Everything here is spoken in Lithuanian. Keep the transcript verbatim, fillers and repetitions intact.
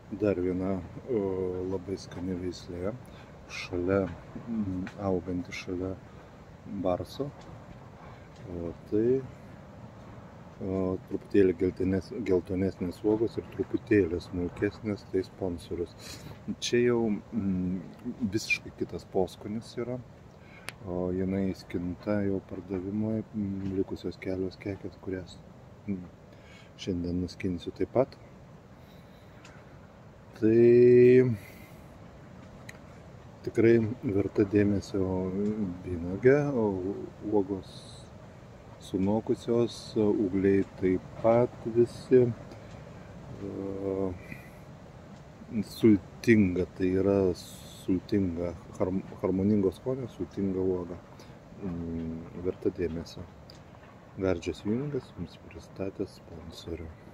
Dar viena o, labai skani veislė, šalia, mm, auganti šalia barso. O, tai o, truputėlį geltones, geltonesnės uogos ir truputėlį smulkesnės, tai sponsorius. Čia jau mm, visiškai kitas poskonis yra. O jinai skinta jau pardavimui, mm, likusios kelios kekės, kurias mm, šiandien nuskinsiu taip pat. Tai tikrai verta dėmesio vynuogė, uogos sunokusios, ūgliai taip pat visi. Sultinga, tai yra sultinga, harmoningo skonio, sultinga uoga. Verta dėmesio. Gardžios vynuogės jums pristatė sponsorių.